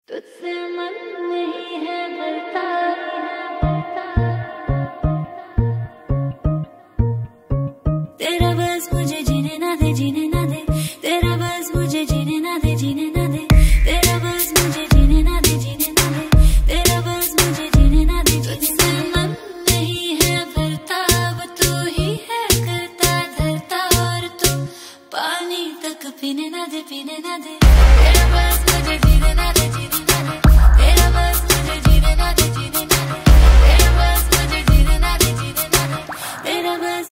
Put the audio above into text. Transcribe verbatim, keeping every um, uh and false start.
तुझसे मन नहीं है भरता, तेरा बस मुझे जीने ना दे, जीने ना दे, तेरा बस मुझे जीने ना दे, जीने ना दे, तेरा बस मुझे जीने ना दे, जीने ना दे, तेरा बस मुझे जीने ना दे। तुझसे मन नहीं है भरता, अब तू ही है करता धरता, और तू पानी तक पीने ना दे, पीने ना दे, तेरा बस मुझे जीने ना दे।